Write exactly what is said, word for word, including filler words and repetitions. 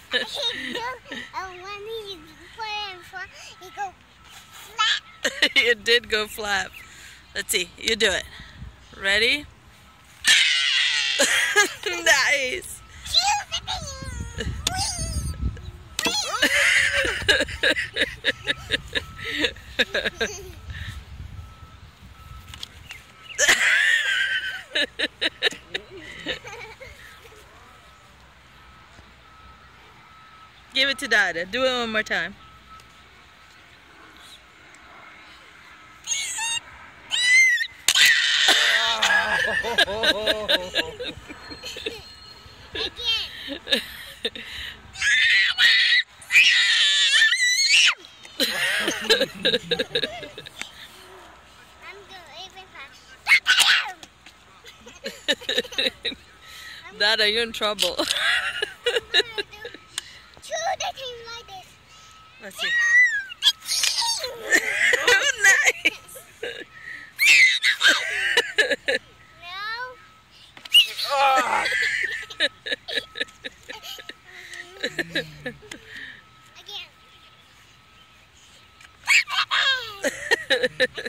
When he put it in front, he go flap. It did go flap. Let's see. You do it. Ready? Nice. Give it to Dada. Do it one more time. Dada, you're in trouble. Let's see. Nice. No. Again.